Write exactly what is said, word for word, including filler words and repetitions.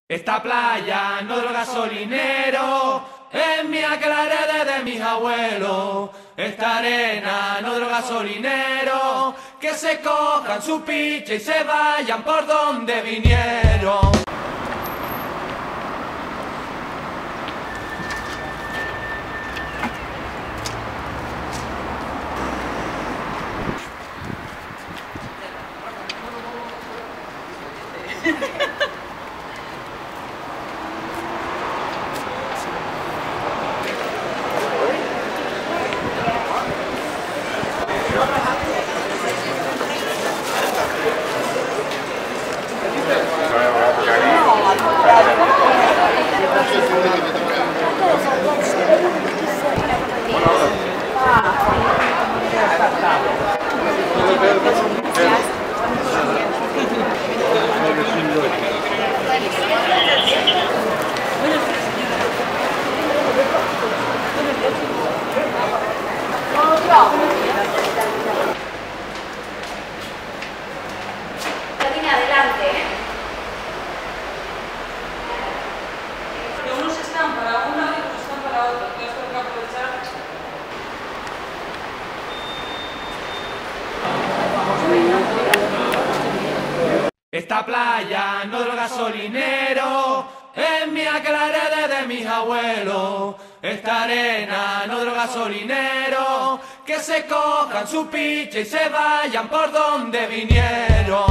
Esta playa no del gasolinero, es mía que la heredé de mis abuelos. Esta arena no del gasolinero, que se cojan su picha y se vayan por donde vinieron. Adelante, ¿eh? Que unos están para una y otros están para otra, entonces tengo que aprovechar. Esta playa no del gasolinero, es mía que la heredé de mis abuelos. Esta arena no del gasolinero, que se cojan su picha y se vayan por donde vinieron.